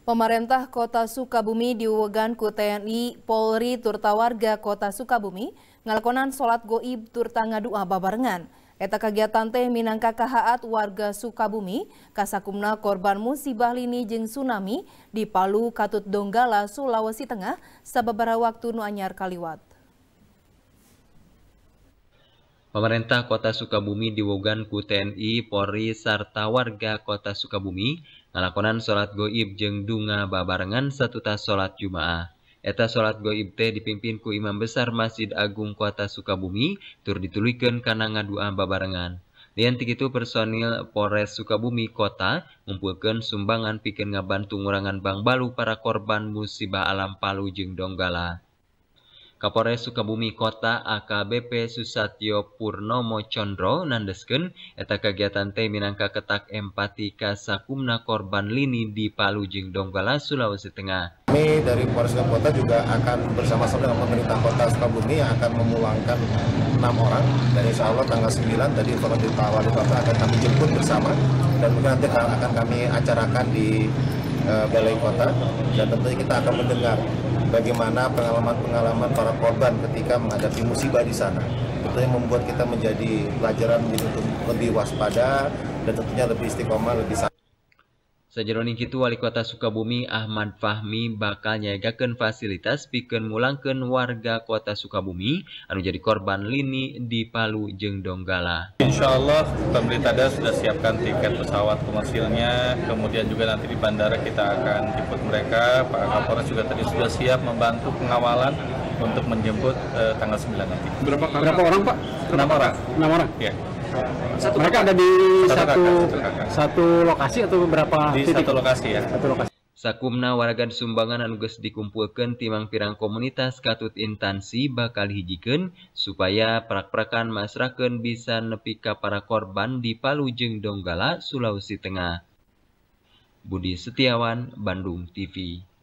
Pemerintah Kota Sukabumi diwegan ku TNI, Polri, turta warga Kota Sukabumi ngalakonan sholat goib turta ngadua babarengan. Eta kegiatan teh minangka kahaat warga Sukabumi kasakumna korban musibah lini jeung tsunami di Palu, Katut Donggala, Sulawesi Tengah sababaraha waktu nu anyar kaliwat. Pemerintah Kota Sukabumi diwogan ku TNI, Polri, sarta warga Kota Sukabumi ngalakonan sholat goib jeung dunga babarengan satuta sholat Jumaah. Eta sholat goib teh dipimpin ku Imam Besar Masjid Agung Kota Sukabumi tur ditulikeun kana ngadua babarengan. Lian ti kitu personil Polres Sukabumi Kota ngumpulkeun sumbangan pikeun ngabantu ngurangan bangbalu para korban musibah alam Palu jeung Donggala. Kapolres Sukabumi Kota AKBP Susatyo Purnomo Condro nandeskeun eta kegiatan teh minangka ketak empati ka sakumna korban lini di Palu jeung Donggala, Sulawesi Tengah. Kami dari Polres Kota juga akan bersama-sama dengan pemerintah Kota Sukabumi yang akan memulangkan 6 orang dan insya Allah tanggal 9 tadi Pak Wali Kota akan kami jemput bersama dan mungkin nanti akan kami acarakan di Balai Kota dan tentunya kita akan mendengar bagaimana pengalaman-pengalaman para korban ketika menghadapi musibah di sana. Tentunya membuat kita menjadi pelajaran untuk lebih waspada dan tentunya lebih istiqomah, lebih sabar. Sajeroning kitu Wali Kota Sukabumi Ahmad Fahmi bakal nyegakeun fasilitas pikeun mulangkeun warga Kota Sukabumi anu jadi korban lini di Palu jeung Donggala. Insyaallah pemerintah daerah sudah siapkan tiket pesawat komersilnya, kemudian juga nanti di bandara kita akan jemput mereka. Pak Kapolres juga tadi sudah siap membantu pengawalan untuk menjemput tanggal 9 nanti. Berapa orang Pak? 6 orang. 6 orang? Ya. Mereka ada di satu lokasi atau berapa di titik? Satu lokasi ya. Satu lokasi. Sakumna waragan sumbangan anu geus dikumpulkeun timang pirang komunitas katut instansi bakal hijikeun supaya prak-prakan masrakeun bisa nepi ka para korban di Palu jeung Donggala, Sulawesi Tengah. Budi Setiawan, Bandung TV.